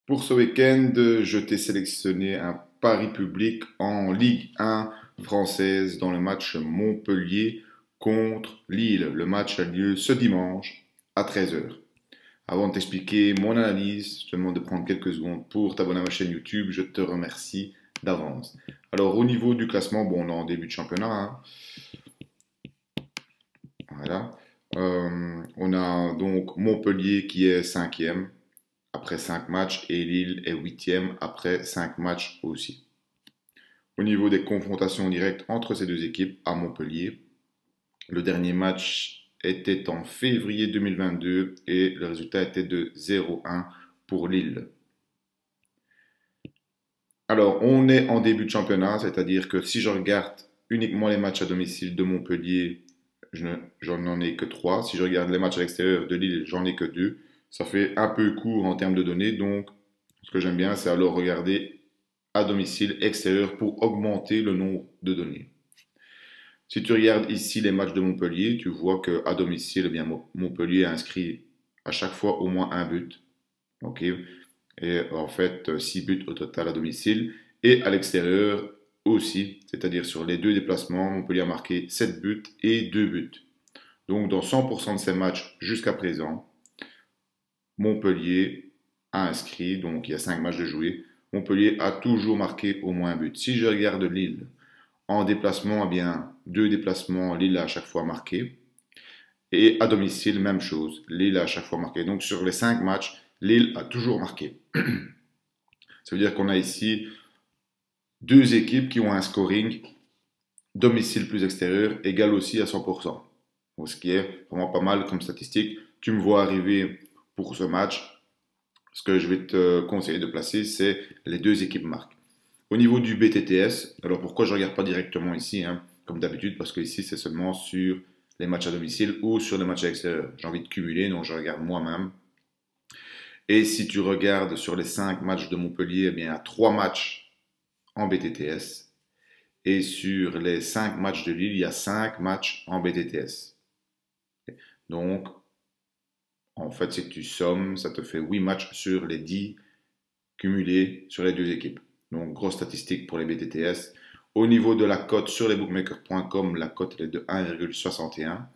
Pour ce week-end, je t'ai sélectionné un pari public en Ligue 1 française dans le match Montpellier contre Lille. Le match a lieu ce dimanche à 13 heures. Avant de t'expliquer mon analyse, je te demande de prendre quelques secondes pour t'abonner à ma chaîne YouTube. Je te remercie d'avance. Alors, au niveau du classement, bon, on est en début de championnat, hein. Voilà. On a donc Montpellier qui est cinquième après 5 matchs et Lille est huitième après 5 matchs aussi. Au niveau des confrontations directes entre ces deux équipes à Montpellier, le dernier match était en février 2022 et le résultat était de 0-1 pour Lille. Alors, on est en début de championnat, c'est-à-dire que si je regarde uniquement les matchs à domicile de Montpellier, j'en ai que 3. Si je regarde les matchs à l'extérieur de Lille, j'en ai que 2. Ça fait un peu court en termes de données, donc ce que j'aime bien, c'est alors regarder à domicile extérieur pour augmenter le nombre de données. Si tu regardes ici les matchs de Montpellier, tu vois qu'à domicile, eh bien, Montpellier a inscrit à chaque fois au moins un but. Ok. Et en fait, 6 buts au total à domicile. Et à l'extérieur aussi, c'est-à-dire sur les deux déplacements, Montpellier a marqué 7 buts et 2 buts. Donc dans 100% de ses matchs jusqu'à présent, Montpellier a inscrit, donc il y a 5 matchs de jouer, Montpellier a toujours marqué au moins un but. Si je regarde Lille en déplacement, eh bien 2 déplacements, Lille a à chaque fois marqué. Et à domicile, même chose, Lille a à chaque fois marqué. Donc sur les 5 matchs, Lille a toujours marqué. Ça veut dire qu'on a ici deux équipes qui ont un scoring domicile plus extérieur égal aussi à 100%. Donc, ce qui est vraiment pas mal comme statistique. Tu me vois arriver pour ce match. Ce que je vais te conseiller de placer, c'est les deux équipes marquent. Au niveau du BTTS, alors pourquoi je ne regarde pas directement ici, hein, comme d'habitude, parce que ici c'est seulement sur les matchs à domicile ou sur les matchs à l'extérieur. J'ai envie de cumuler, donc je regarde moi-même. Et si tu regardes sur les 5 matchs de Montpellier, eh bien, il y a 3 matchs en BTTS. Et sur les 5 matchs de Lille, il y a 5 matchs en BTTS. Donc, en fait, si tu sommes, ça te fait 8 matchs sur les 10 cumulés sur les deux équipes. Donc, grosse statistique pour les BTTS. Au niveau de la cote sur lesbookmakers.com, la cote est de 1,61.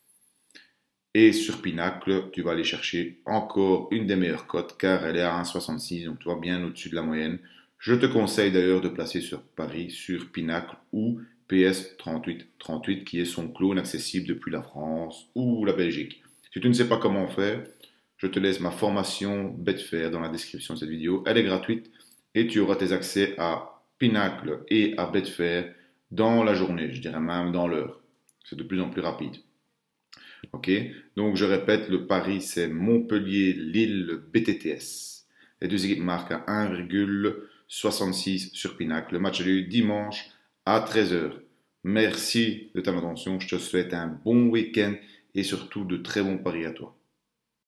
Et sur Pinacle, tu vas aller chercher encore une des meilleures cotes car elle est à 1,66, donc tu vois bien au-dessus de la moyenne. Je te conseille d'ailleurs de placer sur Paris, sur Pinacle ou PS3838 qui est son clone accessible depuis la France ou la Belgique. Si tu ne sais pas comment faire, je te laisse ma formation Betfair dans la description de cette vidéo. Elle est gratuite et tu auras tes accès à Pinacle et à Betfair dans la journée, je dirais même dans l'heure. C'est de plus en plus rapide. Ok, donc je répète, le pari c'est Montpellier-Lille BTTS. Les deux équipes marquent à 1,66 sur Pinacle. Le match a lieu dimanche à 13 heures. Merci de ta attention. Je te souhaite un bon week-end et surtout de très bons paris à toi.